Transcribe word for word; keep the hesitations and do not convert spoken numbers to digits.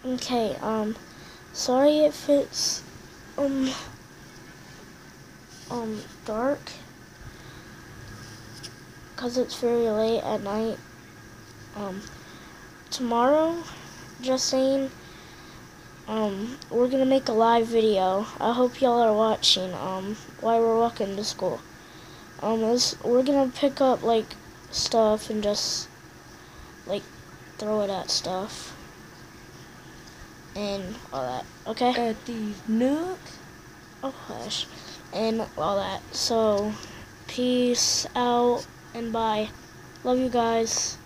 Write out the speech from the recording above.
Okay, um, sorry if it's, um, um, dark, because it's very late at night. Um, tomorrow, just saying, um, we're gonna make a live video. I hope y'all are watching, um, while we're walking to school. Um, this, we're gonna pick up, like, stuff and just, like, throw it at stuff. And all that, okay? At these nuts. Oh gosh, and all that. So, peace out and bye. Love you guys.